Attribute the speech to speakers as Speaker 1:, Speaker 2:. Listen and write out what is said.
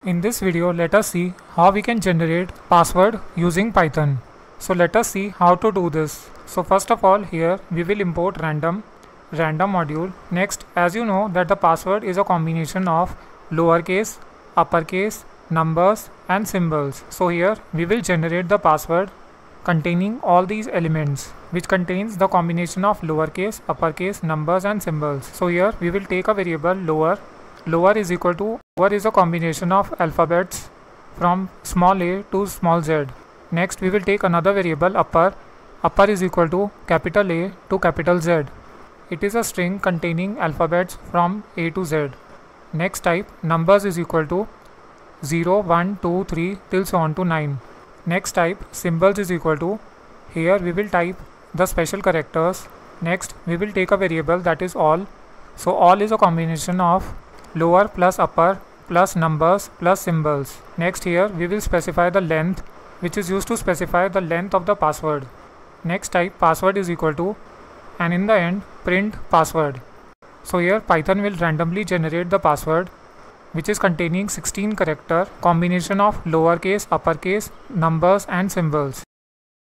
Speaker 1: In this video, let us see how we can generate password using Python. So let us see how to do this. So first of all, here we will import random module. Next, as you know that the password is a combination of lowercase, uppercase, numbers and symbols. So here we will generate the password containing all these elements, which contains the combination of lowercase, uppercase, numbers and symbols. So here we will take a variable lower. Lower is a combination of alphabets from small a to small z. Next we will take another variable upper. Upper is equal to capital A to capital Z. It is a string containing alphabets from A to Z. Next type numbers is equal to 0, 1, 2, 3 till so on to 9. Next type symbols is equal to, here we will type the special characters. Next we will take a variable that is all. So all is a combination of lower plus upper plus numbers plus symbols. Next here we will specify the length, which is used to specify the length of the password. Next type password is equal to, and in the end print password. So here Python will randomly generate the password, which is containing 16 character combination of lowercase, uppercase, numbers and symbols.